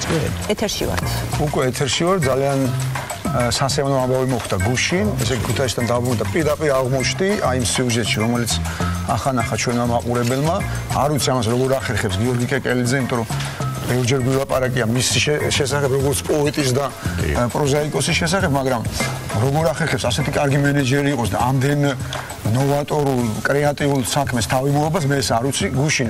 ეთერში ვართ. უკვე ეთერში ვარ, ძალიან სასიამოვნო ამბავი მოხდა გუშინ, ესე იგი ქუთაისთან დაბრუნდა პირდაპირ აღმოჩნდი აი იმ სიუჟეტში, რომელიც ახანახა ჩვენმა მაყურებელმა. არ ვიცი ამას როგორ ახერხებს გიორგი კეკელიძე, იმიტომ რომ ბევრჯერ გვილაპარაკია მის შესახებ, როგორც პოეტის და პროზაიკოსის შესახებ, მაგრამ როგორ ახერხებს ასეთი კარგი მენეჯერი იყოს და ამდენ ნოვატორულ, კრეატიულ საქმეს თავი მოაბას, მე ეს არ ვიცი, გუშინ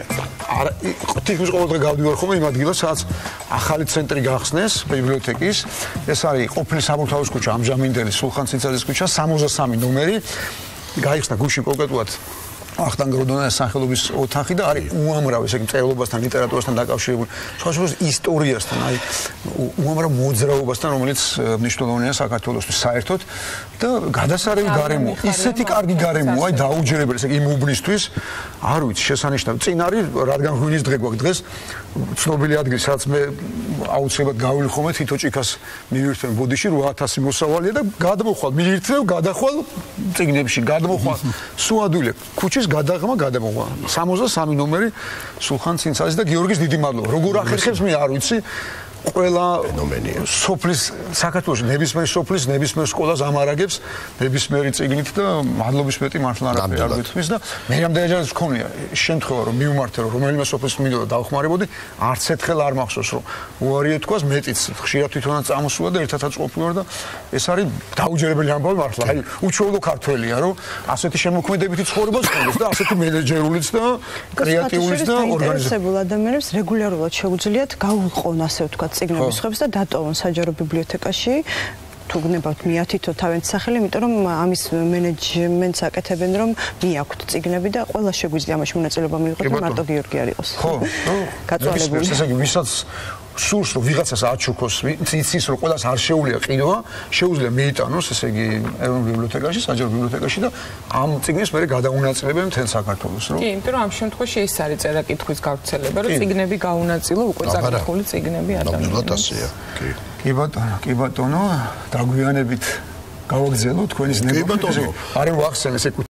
თითქმის ყოველდღე გავდივარ ხოლმე იმ ადგილას, სადაც ახალი ცენტრი გახსნეს ბიბლიოთეკის. ეს არის ყოფილი საბურთალოს ქუჩა, ამჟამინდელი სულხან ცინცაძის ქუჩა, 63 ნომერი. გაიხსნა გუშინ კონკრეტულად ახტანგ როდონას სახელობის ოთახი და არის უამრავი, ესე იგი მწერლობასთან, ლიტერატურასთან დაკავშირებული, სხვადასხვა ისტორიასთან, აი უამრავ მოძრაობასთან, რომელიც მნიშვნელოვანია საქართველოსთვის საერთოდ და გადასარევი გარემო, ისეთი კარგი გარემოა, აი დაუჯერებელი, ესე იგი იმ უბნისთვის, არ ვიცი, შესანიშნავი. წინ არის რადგან ღვინის დღე გვაქვს დღეს, ცნობილი ადგილი, სადაც მე აუცილებლად გავილი ხოლმე თითო ჭიქას მივირთვენ ბოდიში 8000 მოსავალია და გადმოხვალ, მივირთვევ, გადახვალ წიგნებში, გადმოხვალ სუადვილე ქუჩის გადაღმა გადამოვა 63 ნომერი სულხან ცინცაძის და გიორგის დიდი მადლობა. როგორ ახერხებს მე არ ვიცი. ყველა ფენომენია. სოფლის საქართველოს ნებისმიერ სოფლის ნებისმიერ სკოლას ამარაგებს ნებისმიერი წიგნით და მადლობის მეტი მართლა არ გითხრის და მე რამდენჯერაც ვქონია შემთხვევა რომ მივმართე რომ რომელიმე სოფლის მინდოდა დავხმარებოდი არც ერთხელ არ მახსოვს რომ უარია თქვას მეტიც ხშირად თვითონაც წამოსულა და ერთადაც ყოფილვარ და ეს არის დაუჯერებელი ამბავი მართლა აი უჩვეულო ქართველია რომ ასეთი შემოქმედებითი ცხოვრება ცხოვრობს და ასეთი მენეჯერულიც და კრეატიულიც და ორგანიზებული ადამიანებს რეგულარულად შეუძლიათ გაუყონ ასე ვთქვათ წიგნების ხვებს და დატოვონ საჯარო ბიბლიოთეკაში თუ გნებავთ მიათითო თავიანთი სახელი, იმიტომ რომ ამის მენეჯმენტს აკეთებენ რომ მიაქვთ წიგნები და ყველა შეგვიძლია ამაში მონაწილეობა მიიღოს და მარტო გიორგი არ იყოს. ხო, გაწვალებული. ესე იგი ვისაც სურს რომ ვიღაცას აჩუქოს, იცის რომ ყველას არ შეუძლია ყიდვა, შეუძლია მიიტანოს, ესე იგი ეროვნულ ბიბლიოთეკაში, საჯარო ბიბლიოთეკაში და ამ წიგნებს მე გადაუნაწილებენ მთელ საქართველოს, რომ კი, იმიტომ რომ ამ შემთხვევაში ეს არის წერა-კითხვის გავრცელება, რომ წიგნები გაუნაწილო უკვე წაკითხული წიგნები ადამიანებს. კი ბატონო, დაგვიანებით გავაგზავნო თქვენის ნებო. კი ბატონო, არ ვახსენე ეს